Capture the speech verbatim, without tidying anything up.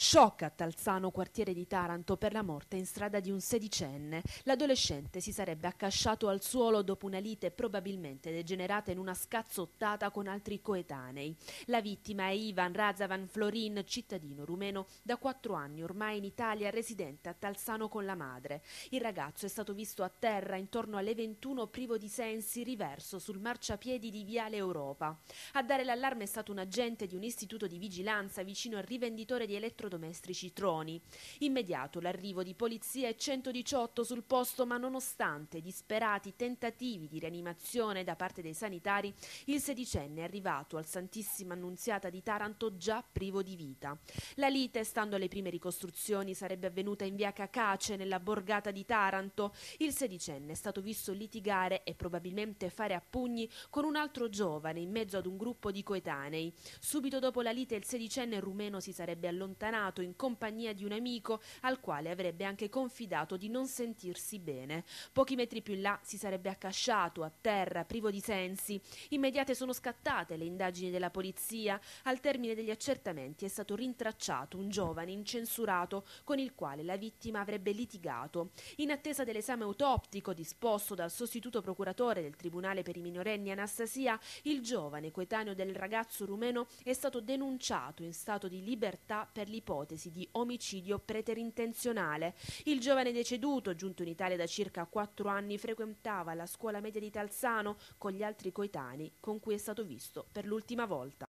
Shock a Talzano, quartiere di Taranto, per la morte in strada di un sedicenne. L'adolescente si sarebbe accasciato al suolo dopo una lite probabilmente degenerata in una scazzottata con altri coetanei. La vittima è Ivan Razavan Florin, cittadino rumeno da quattro anni ormai in Italia, residente a Talzano con la madre. Il ragazzo è stato visto a terra intorno alle ventuno privo di sensi, riverso sul marciapiedi di Viale Europa. A dare l'allarme è stato un agente di un istituto di vigilanza vicino al rivenditore di elettrodomestici Troni. Immediato l'arrivo di polizia e centodiciotto sul posto, ma nonostante disperati tentativi di rianimazione da parte dei sanitari, il sedicenne è arrivato al Santissima Annunziata di Taranto già privo di vita. La lite, stando alle prime ricostruzioni, sarebbe avvenuta in via Cacace, nella borgata di Taranto. Il sedicenne è stato visto litigare e probabilmente fare a pugni con un altro giovane in mezzo ad un gruppo di coetanei. Subito dopo la lite il sedicenne rumeno si sarebbe allontanato in compagnia di un amico al quale avrebbe anche confidato di non sentirsi bene. Pochi metri più in là si sarebbe accasciato a terra, privo di sensi. Immediate sono scattate le indagini della polizia. Al termine degli accertamenti è stato rintracciato un giovane incensurato con il quale la vittima avrebbe litigato. In attesa dell'esame autoptico disposto dal sostituto procuratore del Tribunale per i minorenni Anastasia, il giovane coetaneo del ragazzo rumeno è stato denunciato in stato di libertà per l'ipotesi di omicidio preterintenzionale. Il giovane deceduto, giunto in Italia da circa quattro anni, frequentava la scuola media di Talzano con gli altri coetanei con cui è stato visto per l'ultima volta.